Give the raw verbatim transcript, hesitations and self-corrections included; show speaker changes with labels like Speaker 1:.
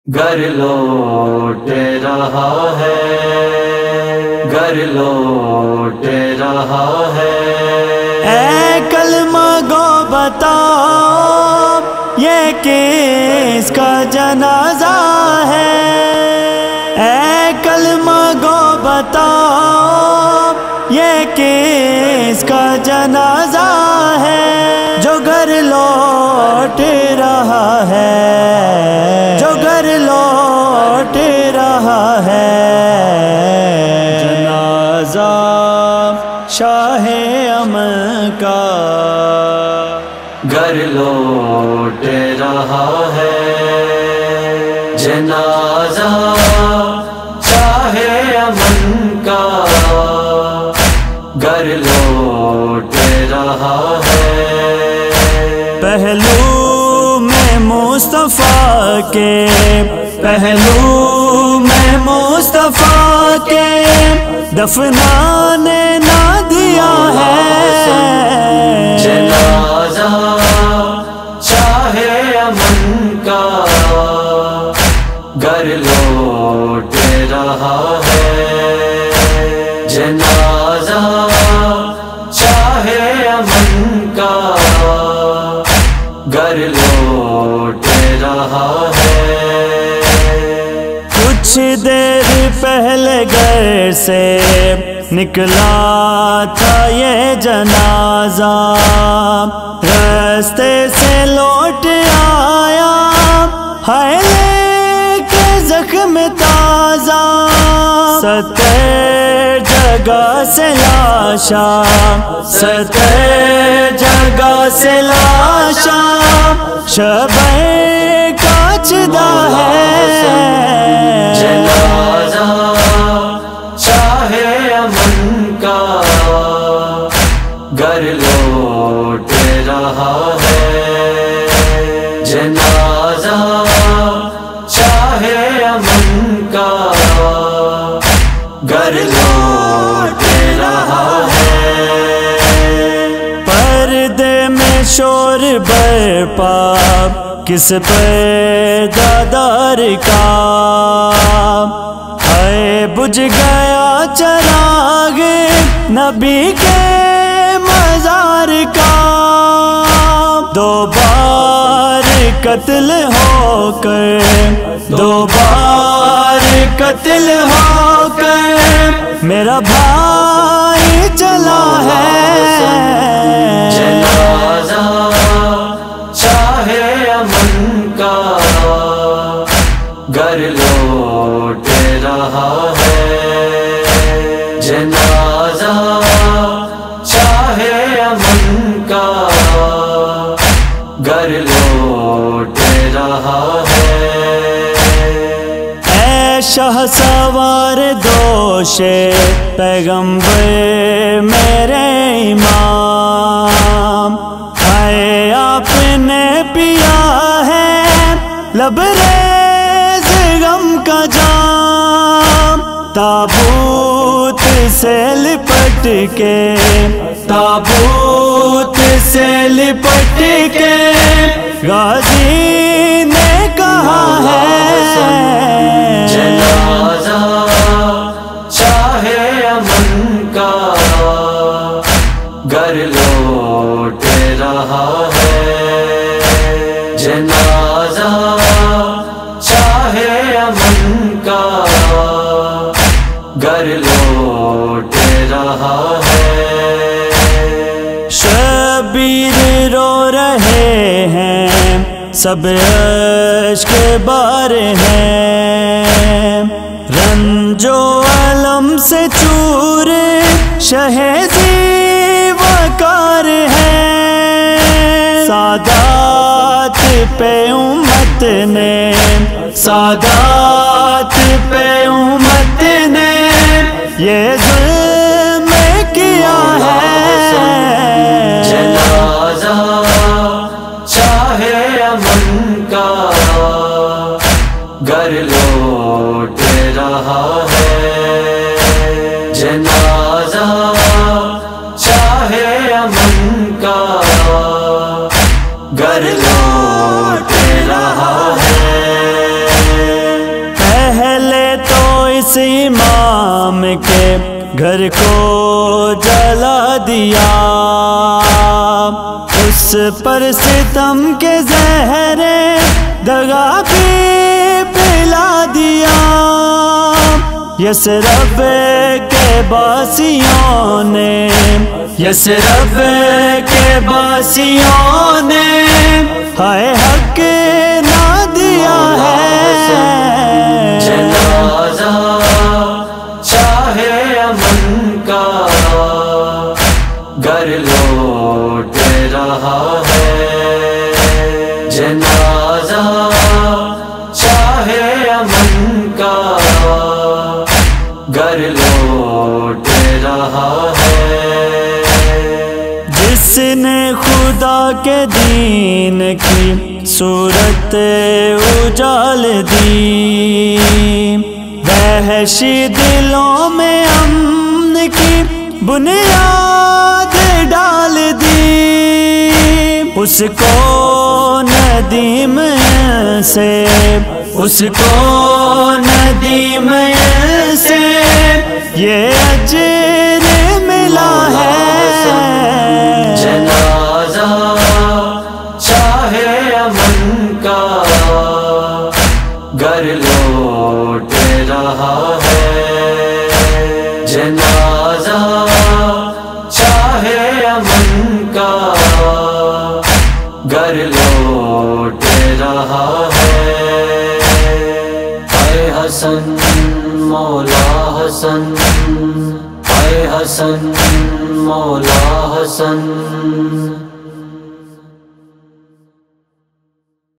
Speaker 1: گر لوٹ رہا ہے، گر لوٹ رہا ہے۔
Speaker 2: اے کلمہ گو بتاؤ یہ کس کا جنازہ ہے؟ اے کلمہ گو بتاؤ یہ کس کا جنازہ ہے؟ جو گھر لوٹ رہا ہے، جو گھر لوٹ رہا ہے، جنازہ شاہ امن کا۔
Speaker 1: گر لوٹ رہا ہے، جنازہ شاہ امن کا۔ گر لوٹ رہا ہے۔
Speaker 2: پہلو میں مصطفیٰ کے، پہلو میں مصطفیٰ کے دفنانے نہ دیا ہے۔
Speaker 1: جنازہ شاہ امن کا، گر لوٹ رہا ہے۔ جنازہ شاہ امن کا، گر لوٹ رہا ہے۔
Speaker 2: کچھ دیر پہلے گھر سے نکلا تھا یہ جنازہ، راستے سے لوٹ آیا ہے لے کے زخم تازہ۔ ستر جگہ سے لاشا، ستر جگہ سے لاشا، شبِ کاچدہ ہے۔
Speaker 1: جنازہ شاہ امن کا، گر لوٹ رہا ہے۔ جنازہ شاہ امن کا، گر لوٹ رہا ہے۔
Speaker 2: پردے میں شور برپا کس پردہ کا، ہے بجھ گیا چراغ نبی کے مزار کا۔ دو بار قتل ہو کر، دو بار قتل ہو کر میرا بھائی چلا ہے۔
Speaker 1: جنازہ شاہ امن کا، گر لوٹ رہا ہے۔ جنازہ شاہ امن کا، گر لوٹ رہا ہے۔
Speaker 2: اے شاہ سوار دوش پیغمبر میرے امام، ہے آپ نے پیا ہے لبریز غم کا جام۔ تابوت سے لپٹ کے، تابوت سے لپٹ کے غازی نے کہا ہے۔
Speaker 1: جنازہ شاہ امن کا، گر لوٹ رہا ہے۔ جنازہ شاہ امن کا، گر لوٹ رہا ہے۔
Speaker 2: شبیر رو رہے ہیں، سب عشق بار ہیں، رنج و علم سے چور شہزی وقار ہے۔ سادات پہ امت نے، سادات پہ امت نے یہ ظلم کیا ہے۔
Speaker 1: جنازہ شاہ امن کا، گر لوٹ رہا ہے۔ جنازہ شاہ امن کا، گر لوٹ رہا ہے۔
Speaker 2: گھر کو جلا دیا، اس پر ستم کے زہر دغا بھی پلا دیا۔ یثرب کے باسیوں نے، یثرب کے باسیوں نے ہائے حق نہ دیا ہے۔
Speaker 1: جنازہ شاہ امن کا گھر لوٹ رہا ہے، جنازہ شاہ امن کا گھر لوٹ رہا ہے۔
Speaker 2: جس نے خدا کے دین کی صورت اجال دی، وحشی دلوں میں امن کی بنیاد ڈال دی، اس کو ندیم سے، اس کو ندیم سے یہ اجر ملا ہے۔
Speaker 1: جنازہ شاہ امن کا گھر لوٹ رہا ہے، جنازہ شاہ امن کا گھر لوٹ رہا ہے۔ اے حسن مولا حسن، اے حسن مولا حسن،